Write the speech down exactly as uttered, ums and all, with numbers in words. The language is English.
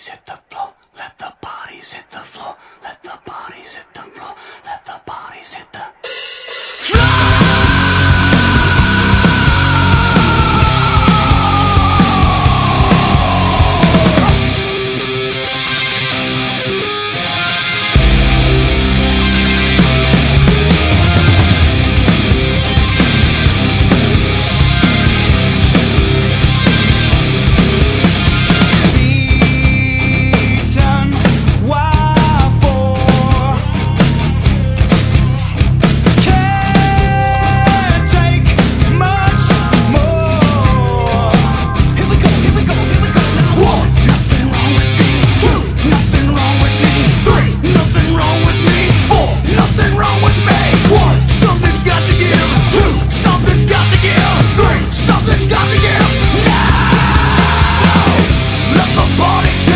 bodies hit the floor. Let the bodies hit the floor. Let the bodies hit the floor. Let the bodies hit the bodies